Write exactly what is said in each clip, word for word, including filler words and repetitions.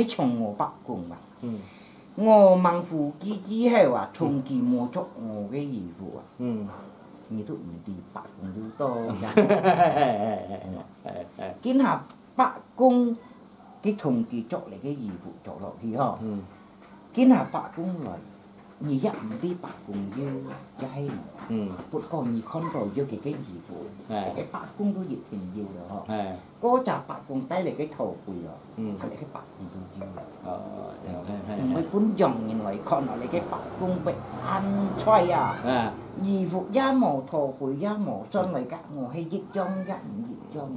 从我八公嘛。嗯。我忙夫之之後啊，從其摸足我嘅義父啊。嗯。你都唔知八公要多㗎。見下八公，佢從其作嚟嘅義父作落去呵。嗯。見下八公來。你一唔啲八公要一係，嗯，不過你看到要幾個義父，係，八公都熱情要咯嗬，係，嗰扎八公帶嚟嘅頭輩咯，嗯，係嚟嘅八公都要，哦，係係係，唔會本用人嚟看落嚟嘅八公被安吹啊，啊，義父一冇頭輩一冇進嚟㗎，我係熱裝一唔熱裝，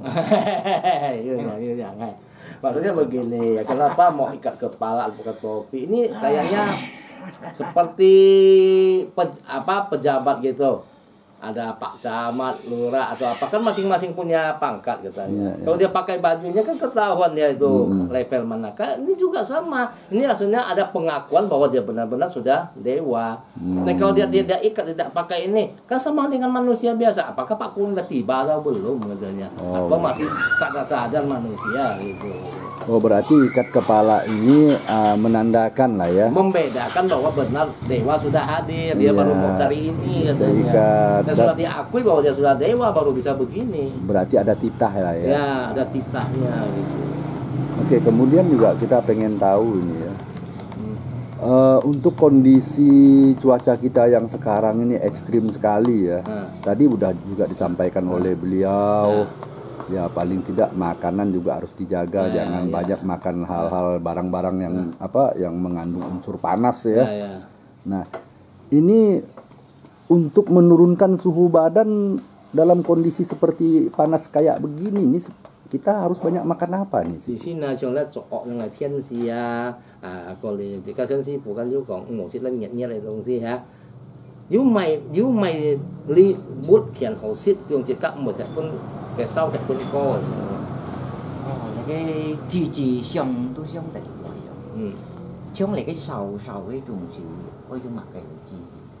itu yang itu yang kayak, maksudnya begini ya kenapa mau ikat kepala bukan topi ini kayaknya seperti pe, apa pejabat gitu, ada Pak Camat, Lurah atau apa kan masing-masing punya pangkat katanya. Ya, ya. Kalau dia pakai bajunya kan ketahuan dia itu hmm. level mana. Kan ini juga sama. Ini aslinya ada pengakuan bahwa dia benar-benar sudah dewa. Hmm. Nah kalau dia tidak ikat tidak pakai ini kan sama dengan manusia biasa. Apakah Pak Kun udah tiba atau belum katanya? Oh. Apa masih sadar-sadar manusia gitu. Oh berarti ikat kepala ini uh, menandakan lah ya. Membedakan bahwa benar dewa sudah hadir, dia ya, baru mau cari ini katanya. Ikat, dan sudah diakui bahwa dia sudah dewa baru bisa begini. Berarti ada titah lah ya. Ya ada titahnya gitu. Oke kemudian juga kita pengen tahu ini ya. Hmm. Uh, untuk kondisi cuaca kita yang sekarang ini ekstrim sekali ya. Hmm. Tadi udah juga disampaikan hmm. oleh beliau. Hmm. Ya paling tidak makanan juga harus dijaga, ya, jangan ya. banyak makan hal-hal barang-barang yang ya. apa yang mengandung unsur panas ya. Ya, ya. Nah ini untuk menurunkan suhu badan dalam kondisi seperti panas kayak begini, ini kita harus banyak makan apa nih? 首先啊，像咧作惡嘅天氣啊，啊過嚟這個先師傅跟住講，冇識得熱熱嘅東西嚇。如果唔係，如果唔係你撥乾好識用隻腳冇隻分。cái sau cái quân co là cái chi chi xong tôi xong tại ừ. Xong là cái sầu sầu cái trùng gì ôi cho mặt cái chi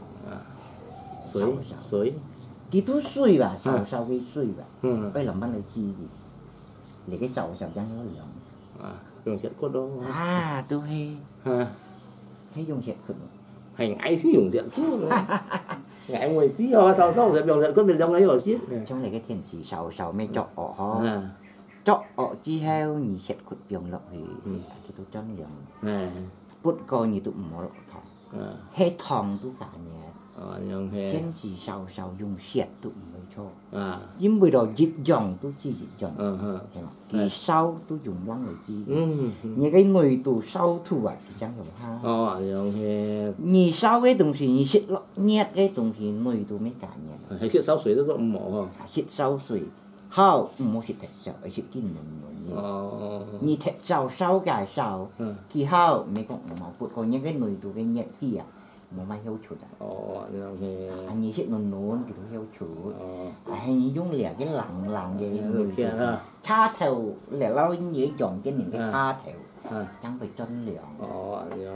suối suối cái túi suy bà sầu sầu cái suy bà bây làm ăn là chi gì là cái sầu sầu chẳng nó lòng à dùng sẹt cốt đâu à tôi hay hay dùng sẹt cốt hành ai xí dùng sẹt cốt ngại người tí ho sau sau sẽ dùng sẹt cốt bên trong đấy rồi xí trong này cái thiên chỉ sầu sầu mới chọ họ chọ họ chi heo nhỉ sẹt cốt dùng lợn thì cái tôi cho nó dùng bút coi như tụi mỏ thòng hết thòng tôi cả nhà thiên chỉ sầu sầu dùng sẹt tụi mới cho nhưng bây giờ dịch dòng tôi chỉ dịch dòng kỳ sau tôi dùng lăng người chi như cái người tù sau thu hoạch thì chẳng hiểu ha nhì sau cái đồng gì nhì xịt nhét cái đồng gì người tù mới cả nhà hay xịt sau suối rất rộng mỏ không xịt sau suối hao mua xịt thạch sầu xịt kinh nồng nhì thạch sầu sau cải sầu kỳ hao mấy con máu bụt còn những cái người tù cái nhét kia một mai heo chuột à, anh như chuyện nôn nôn kiểu heo chuột, anh như dùng lẻ cái lằng lằng vậy, tha theo lẻ lâu như chọn cái những cái tha theo, chẳng phải chân lẻ. Oh,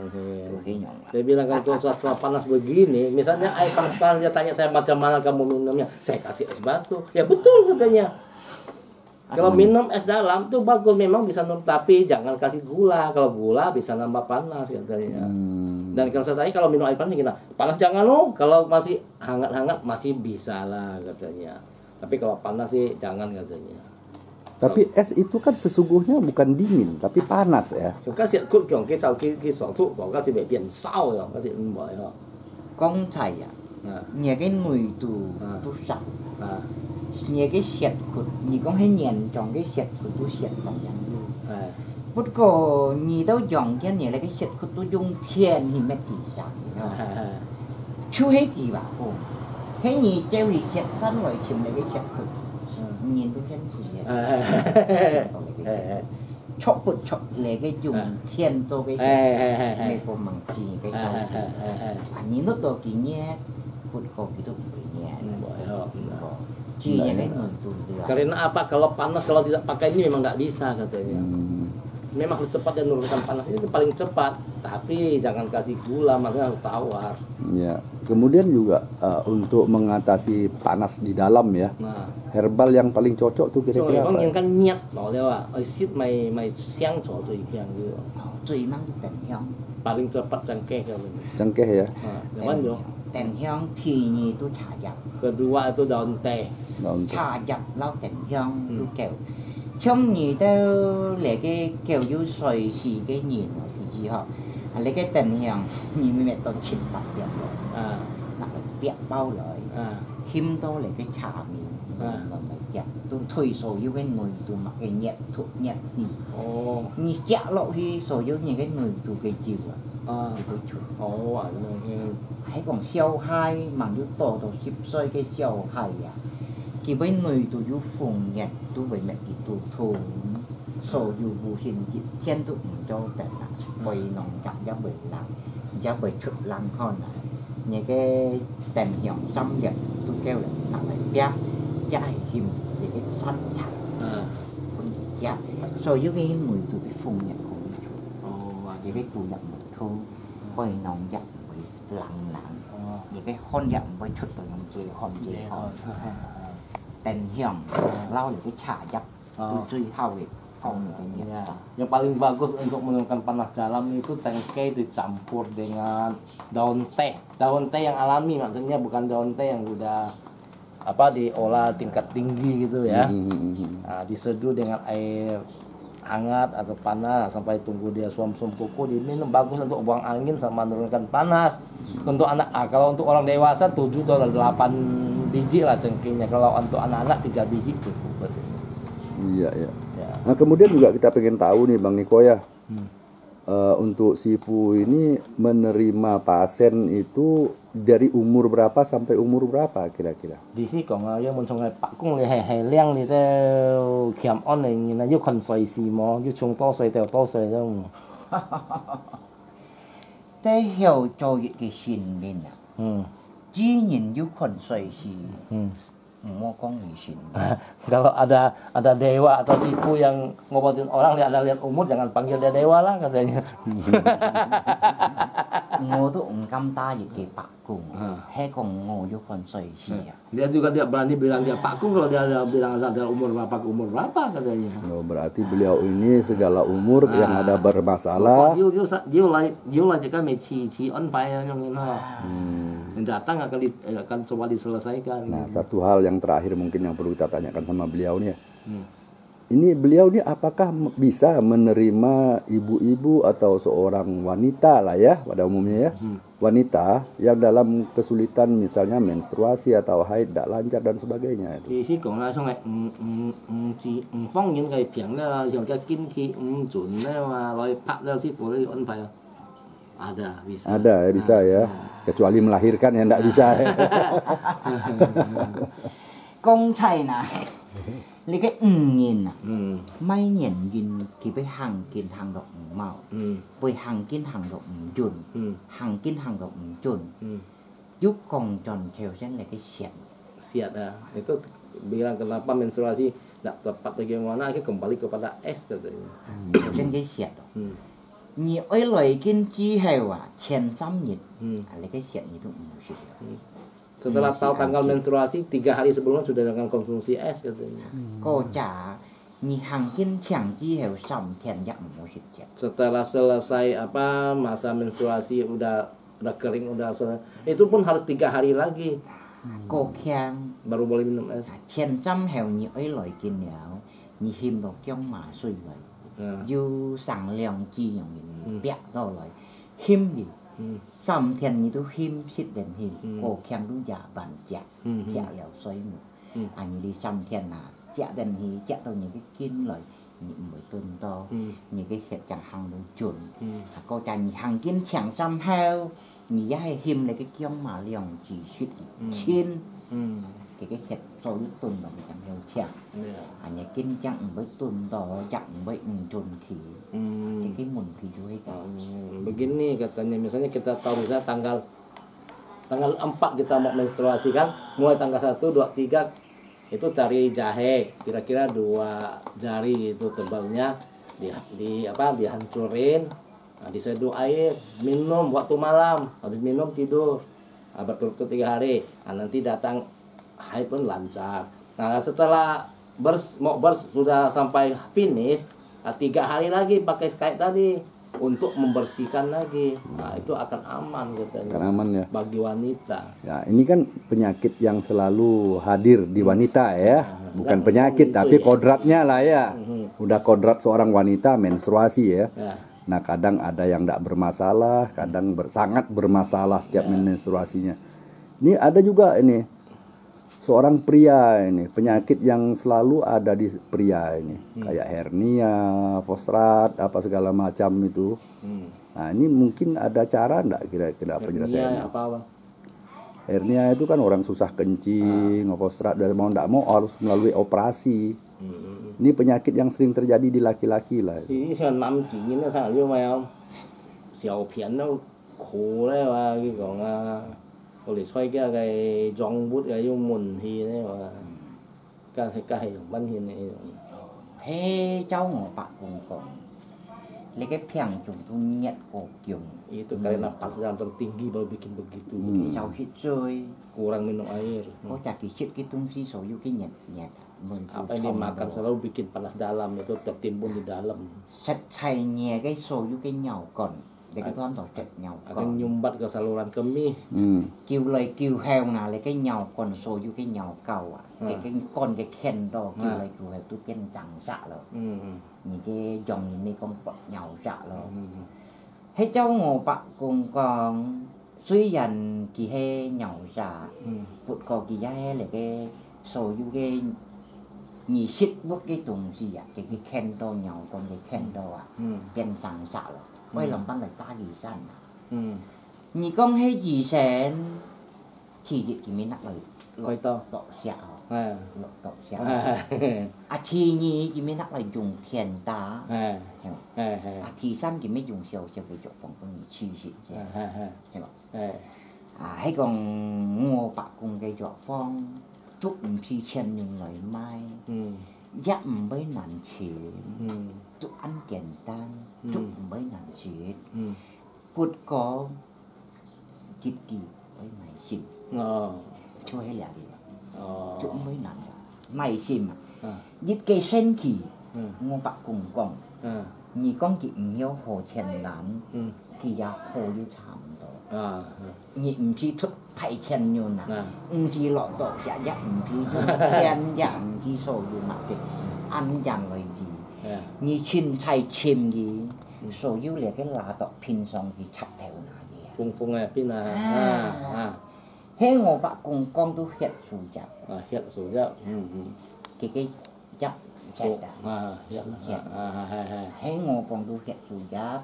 dia bilang kan cuaca panas begini, misalnya air panas dia tanya saya macam mana kamu minumnya, saya kasih es batu, ya betul katanya. Kalau minum es dalam tuh bagus memang bisa minum tapi jangan kasih gula. Kalau gula bisa nambah panas katanya. Hmm. Dan kalau saya tanya kalau minum air panas gimana? Panas jangan loh. Kalau masih hangat-hangat masih bisa lah katanya. Tapi kalau panas sih jangan katanya. Tapi es itu kan sesungguhnya bukan dingin tapi panas ya. Cái sự cốt kiểu cái trào cái cái sở thụ của các sự bị biển sao rồi các sự bởi họ. Con thầy à, nhà cái người tù tu sạch. Như cái sẹt của như con hay nhện tròn cái sẹt của tôi sẹt bằng dạng như bút cổ như đâu chọn cái này là cái sẹt của tôi dùng thiền thì mới kỳ sáng chú hết kỳ bảo cô hết như treo thì sẹt sẵn rồi chìm lại cái sẹt của nhìn tôi chân gì chọc bút chọc lấy cái dùng thiền tôi cái sẹt mấy cô bằng kỳ cái chọc như nó đồ kỳ nhé bút cổ kỳ tôi bị nhé Nah, G-nya kan itu. Karena apa? Kalau panas kalau tidak pakai ini memang tidak bisa katanya. Hmm. memang harus cepat dan menurunkan panas itu paling cepat, tapi jangan kasih gula, makanya harus tawar. Ya, kemudian juga uh, untuk mengatasi panas di dalam ya, nah, herbal yang paling cocok tuh kira-kira apa? Yang kan niat, mau lewat, isit mai mai siang cocok tuh yang gitu. Cuy mang tèn hyang. Paling cepat cengkeh kalau. Cengkeh ya. Nah, yang mana? Tèn hyang thì itu cajap. Kedua itu daun teh. Daun teh. Cajap lau tèn hyang itu kêu. Trong nhì tao lấy cái kêu vô sôi xì cái nhìn thì gì họ. Lấy cái tèn hyang nhì mới mẹ tao chìm bạc đẹp rồi. À. Nặng là tiệm bao lợi. À. Him tao lấy cái trà mì. À. Rồi mày chặt. Tôi thuê sổ vô cái nồi tôi mặc cái nhẹ thuộc nhẹ nhì. Ồ. Nhì chạ lộ hi sổ vô nhì cái nồi tôi cái chiều à. À. Tôi chuột. Ồ. Hãy còn xeo hai mà vô tổ tổ xếp xoay cái xeo hai à. Khi bên người tôi vô phùng nhạc tôi với mẹ kỳ tôi thùng sổ dù bù xin chịp chen tôi cho tệ nặng bởi nòng cảm giác bởi làm giá bởi chút lăng hơn này như cái tèm nhỏng trăm nhật tôi kêu là nặng lại bếp trái hiểm để cái săn thẳng dạ rồi với cái người tôi bị phùng nhạc của tôi thì cái tôi nhận một thu bởi nòng giác bởi lặng nặng như cái hôn nhận với chút bởi nòng chơi hôn chơi hôn tèn hyang lau itu cajap tujuh hawi ya. Yang paling bagus untuk menurunkan panas dalam itu cengkeh dicampur dengan daun teh daun teh yang alami, maksudnya bukan daun teh yang udah apa diolah tingkat tinggi gitu ya. Nah, diseduh dengan air hangat atau panas sampai tunggu dia suam-suam kuku, diminum, bagus untuk buang angin sama menurunkan panas. Untuk anak, ah, kalau untuk orang dewasa tujuh atau delapan biji lah cengkehnya, kalau untuk anak-anak tiga biji cukup. Iya, iya. Ya. Nah, kemudian juga kita pengen tahu nih Bang Niko ya, hmm. uh, untuk Sifu ini menerima pasien itu dari umur berapa sampai umur berapa kira-kira? Di sini kalau yang mencari Pak Kung ni hai liang ni tu kiam on ni na yu kon soi si mo yu chung to soi teo to soi dong. Teh hiểu cho cái xin bên à. Hmm. Chỉ nhìn yu kon soi si. Hmm. Mau kong isin. Kalau ada ada dewa atau sifu yang ngobatin orang, dia ada lihat umur, jangan panggil dia dewa lah katanya. Ngô tuh engkam ta jadi kayak Pak Kung. Hei kong ngô yu kon soi si. Dia juga dia berani bilang dia Pak Kung kalau dia ada bilang ada umur berapa ke umur berapa katanya. Oh, berarti beliau ini segala umur nah, yang ada bermasalah. Dia dia dia lah dia lah jika meci ci on pai yang ini. Yang datang akan di, akan coba diselesaikan. Nah, satu hal yang terakhir mungkin yang perlu kita tanyakan sama beliau nih ya. Hmm. Ini beliau nih apakah bisa menerima ibu-ibu atau seorang wanita lah ya pada umumnya ya. Hmm. Wanita yang dalam kesulitan misalnya menstruasi atau haid tidak lancar dan sebagainya itu. Thì sĩ cũng là xong này chỉ phong những cái tiếng là dùng cái kinh khí chuẩn mà nói pak ra sĩ phụ lấy ôn phải ada bisa. Ada ya bisa ya. Kecuali melahirkan ya enggak bisa. Công thầy nè, lấy cái nhìn nè, mấy nhìn nhìn thì với hàng kiên hàng độc màu, với hàng kiên hàng độc chuẩn, hàng kiên hàng độc chuẩn, giúp còn tròn theo sẽ là cái xiết. Xiết à, itu bilang kenapa menstruasi tidak tepat bagaimana, akhirnya kembali kepada es katanya. Trên cái xiết. Nhị ấy lời kiên chi heo à,千trăm nhị, lấy cái xiết nhị cũng một xiết. Setelah tahu tanggal menstruasi tiga hari sebelumnya sudah dengan konsumsi es katanya. Cô trả nhị hàng kiên chẳng chi heo sầm thiền dặm một xiết. Setelah selesai apa masa menstruasi udah udah kering udah selesai, itu pun harus tiga hari lagi. Cô khen baru boleh minum es. 千trăm heo nhị ấy lời kiên nhạo, nhị him vào trong mà suy vậy. Dù sẵn lượng chi những mình bẹt rồi lại him gì xong thiền như tôi him xích đến hi cổ khen đúng giả bản chạc chạc lèo xoay một anh đi xong thiền là chạc đến hi chạc tôi những cái kinh lợi những mới tôn to những cái khét chẳng hàng đúng chuẩn cô chả những hàng kinh chẳng xăm heo những giá hay him lấy cái kiông mà lượng chỉ xích chiên cái cái khét sôi tuần là chẳng heo chạc hanya kin chẳng với tuần to chẳng với tuần khí cái cái mùn khíด้วยkan. Begini katanya, misalnya kita tahu misalnya tanggal tanggal empat kita mau menstruasi kan, mulai tanggal satu, dua, tiga itu cari jahe kira-kira dua jari itu tebalnya, di, di apa dihancurin, nah, diseduh air, minum waktu malam, habis minum tidur, nah, berturut-turut tiga hari, nah, nanti datang haid pun lancar. Nah setelah bers mau bers sudah sampai finish, nah, tiga hari lagi pakai skaid tadi untuk membersihkan lagi, nah itu akan aman katanya. Akan aman ya. Bagi wanita. Ya ini kan penyakit yang selalu hadir di wanita ya, nah, bukan penyakit tapi ya. kodratnya lah ya. Hmm. Udah kodrat seorang wanita menstruasi ya. Ya. Nah kadang ada yang tidak bermasalah, kadang ber, sangat bermasalah setiap ya. menstruasinya. Ini ada juga ini seorang pria ini penyakit yang selalu ada di pria ini, hmm. kayak hernia, fostrat, apa segala macam itu. Hmm. Nah ini mungkin ada cara enggak kira-kira penyelesaiannya? Apa, apa? Hernia itu kan orang susah kencing, ah. fostrat dan mau enggak mau harus melalui operasi. Hmm. Ini penyakit yang sering terjadi di laki-laki lah. Ini saya nam jingin sang yêu mày không? Xiao pian nó khổ đấy và cái còn tôi để xoay cái cái trong bút cái dùng mùn thì đấy mà cái cái cái văn hiền này he cháu ngồi bạc cùng còn lấy cái phèn chúng tôi nhận cổ kiểu itu karena pas dalam tertinggi baru bikin begitu. Hmm. Cháu hít rơi kurang minum air. Có chả cái shit cái tung si số yêu cái nhạt nhạt apa yang dimakan selalu bikin panas dalam itu tertimbun di dalam. Sạch chay nhẹ cái số yêu cái nhau còn để cái thoáng tỏ chật nhau akan nyumbat ke saluran kemih. Hmm. Kêu lời kêu heo nào lấy cái nhau còn số yêu cái nhau cầu à à. cái cái con cái khen đó kêu lời kêu heo tôi khen chẳng dạ rồi. Ừ. Những cái dòng những mấy con bọt nhau dạ rồi. Hết cháu ngồi bạc cùng còn suy dần kỳ he nhau dạ. Bụt có kỳ giá he là cái số yêu cái nhị xích bút cái tùng gì à cái cái khen đó nhau còn cái khen đó à khen chẳng dạ rồi. Quay lòng bắn lại ta gì xanh nhị con hay gì sẽ chỉ địa kỳ mới nặng lời quay to tọ xạo à tọ xạo à thì nhị kỳ mới nặng lời dùng thiền tá à à thì xanh kỳ mới dùng siêu siêu cái chỗ phòng con nhị chi xịn xem à hay còn ngô bạc cùng cái chỗ phong chúc phi chen nhưng lời mai dặm với nản chỉ tụi ăn kèn tan chúc với nản chỉ cột có kít kỳ với này xìm cho hay là gì chúc với nản này xìm dít cây sen kỳ ngô bạc cùng còn nhị con chị nhiều hồ chèn lán thì ya hồ như thảm đó nhị chỉ thức thay chen như nè chỉ lọ độ dạ dạ chỉ đen dạ chỉ sầu như mặt thì ăn chẳng lời gì như chín chay chim gì số yêu là cái lá tọt pin xong thì chặt theo nào gì phung phung này pin là à à thế ngồi bạn cùng con tôi hiện sủ chặt à hiện sủ chặt cái cái chặt chặt à hiện hiện à à thế ngồi con tôi hiện sủ chặt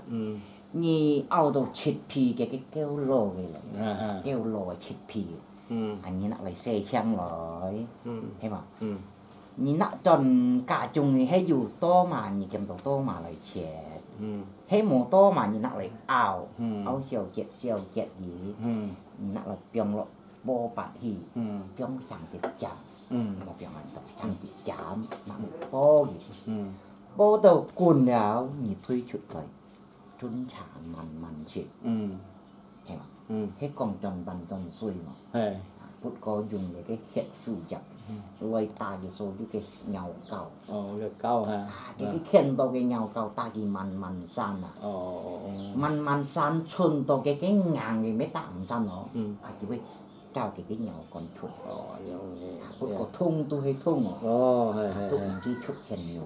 như ao đồ chít pì cái cái kêu lồ cái là kêu lồ chít pì anh như nãy lại xe chăng rồi thấy không nhìn nãy tròn cả chung thì hay dù to mà nhìn kèm tổ to mà lại chè hay mồ to mà nhìn nãy lại ảo áo chiều chẹt chiều chẹt gì nhìn nãy là piong lộ bò bạt hì piong chẳng tiệt chạm mà piong anh tập chẳng tiệt chạm mà to gì bò đầu cuốn áo nhìn thuê chuột vậy trốn trả mặn mặn chịt thấy không hết còn tròn bằng tròn xuôi mà bút có dùng để cái hiện chủ chặt rồi ta cái số cái nhau cầu cái cầu ha cái cái khen to cái nhau cầu ta cái mặn mặn san à mặn mặn san xuân to cái cái ngàn cái mấy tạm san nó à chỉ với trao cái cái nhau còn chuột bút có thung tôi hay thung tôi chỉ chút khen nhiều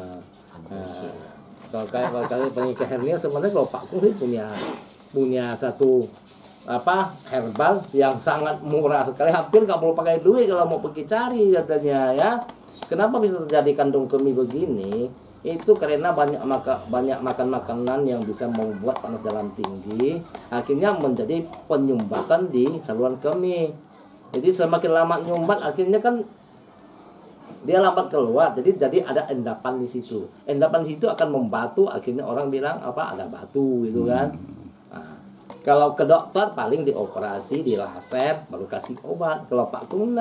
kalau kayak kalau penyakit hernia sebenarnya kalau Pak Kung punya punya satu apa herbal yang sangat murah sekali, hampir nggak perlu pakai duit kalau mau pergi cari katanya ya. Kenapa bisa terjadi kandung kemih begini? Itu karena banyak maka banyak makan makanan yang bisa membuat panas dalam tinggi, akhirnya menjadi penyumbatan di saluran kemih. Jadi semakin lama nyumbat akhirnya kan dia lambat keluar, jadi jadi ada endapan di situ. Endapan di situ akan membatu, akhirnya orang bilang apa ada batu gitu kan. Nah, kalau ke dokter paling dioperasi, di laser, baru kasih obat. Kalau Pak Kung enggak,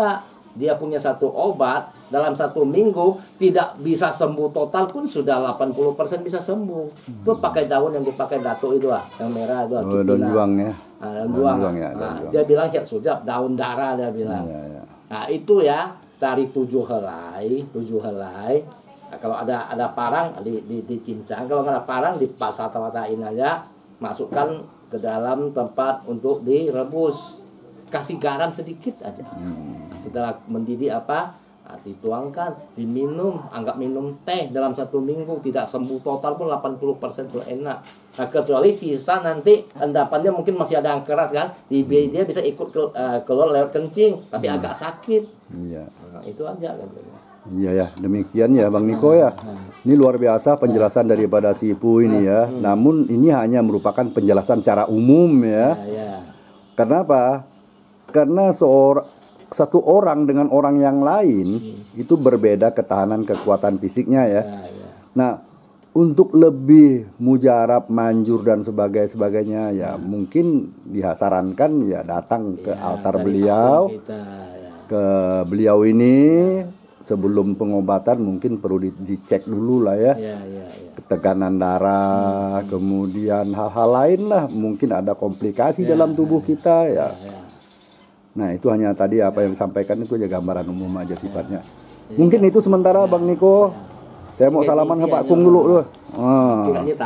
dia punya satu obat dalam satu minggu tidak bisa sembuh total pun sudah delapan puluh persen bisa sembuh. Hmm. Itu pakai daun yang dipakai datuk itu ah, yang merah itu. Oh, daun juang ya. Nah, daun juang. Ya, nah, dia bilang hiat sujab, daun darah dia bilang. Ya, ya. Nah, itu ya cari tujuh helai, tujuh helai. Nah, kalau ada ada parang di, di, dicincang, kalau nggak ada parang dipatah-patahin aja, masukkan ke dalam tempat untuk direbus. Kasih garam sedikit aja. Hmm. Setelah mendidih apa? Nah, dituangkan, diminum, anggap minum teh dalam satu minggu tidak sembuh total pun delapan puluh persen sudah enak. Nah, kecuali sisa nanti endapannya mungkin masih ada yang keras kan, di dia bisa ikut ke, uh, keluar lewat kencing, tapi hmm. agak sakit. Iya. Nah, itu aja kan. Iya ya, demikian ya Bang Niko ya. Ini luar biasa penjelasan daripada si Ipu ini ya. Namun ini hanya merupakan penjelasan secara umum ya. Kenapa? Karena seorang satu orang dengan orang yang lain hmm. itu berbeda ketahanan kekuatan fisiknya ya. Ya, ya. Nah, untuk lebih mujarab, manjur dan sebagainya sebagainya ya hmm. mungkin disarankan ya datang ya, ke altar beliau, kita, ya. ke beliau ini ya. Sebelum pengobatan mungkin perlu di, dicek dulu lah ya. Ya, ya, ya. Tekanan darah, hmm. kemudian hal-hal lain lah, mungkin ada komplikasi ya, dalam tubuh ya, kita ya. ya, ya. Nah itu hanya tadi apa yang disampaikan itu aja gambaran umum aja sifatnya. Ya. Mungkin itu sementara Bang Niko. Ya. Saya mau Oke, salaman ke Pak Kung dulu tuh. Ah.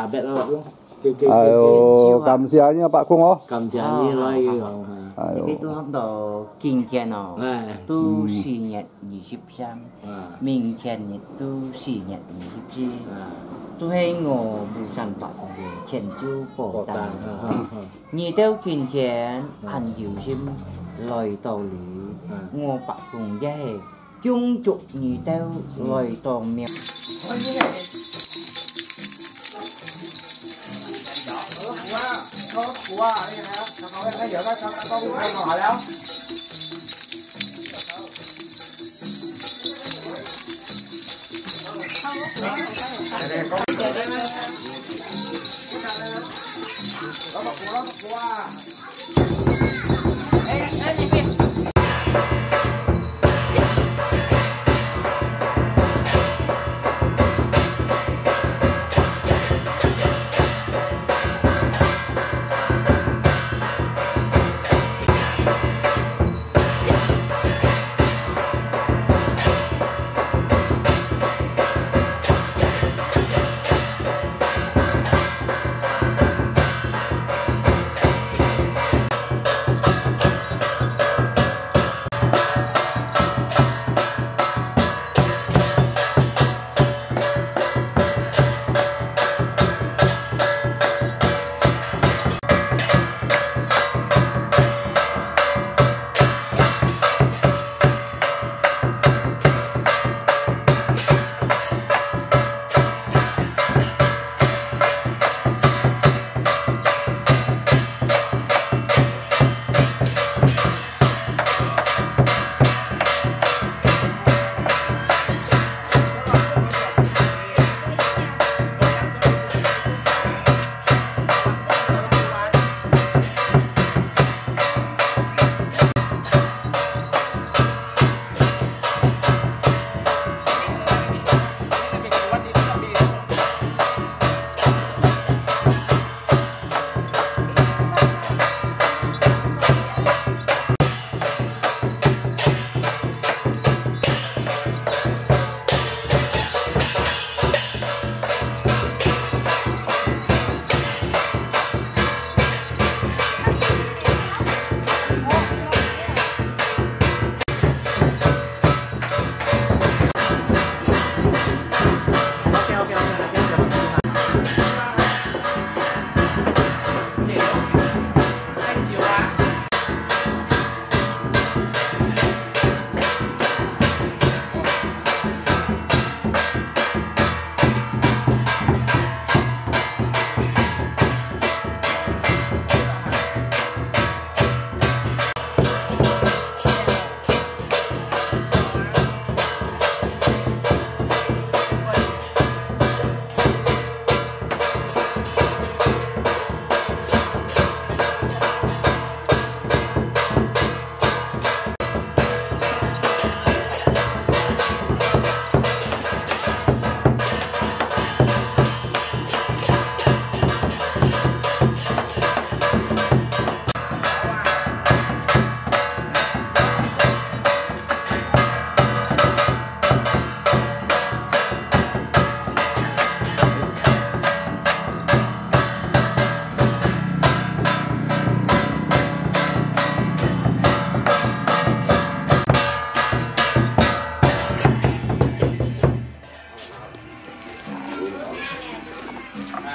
Ayo kamsianya Pak Kung oh. Kamsianya lagi. Ayo. Itu untuk kingkian oh. Tu sinyatยี่สิบ jam. Mingkian itu sinyatยี่สิบ jam. Tu hengo busan Pak Kung. Chen Chu Bồ Tát. Nhị tiêu kinh chén ăn diệu sim lời tàu lý ngô bạc cùng dây chung trục nhị tiêu lời tàu miệng.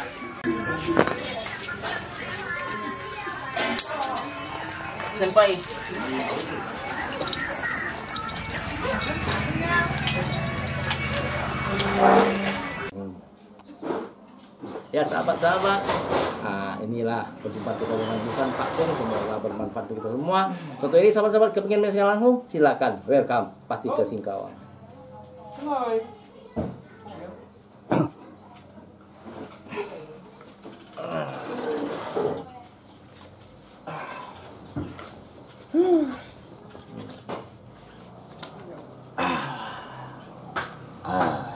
Senpai. Ya sahabat-sahabat, nah inilah perjumpaan kita dengan Busan Pak Pung, semoga bermanfaat untuk kita semua. Suatu ini sahabat-sahabat kepingin menyaksikan langsung, silakan, welcome, pasti ke Singkawang. Ah.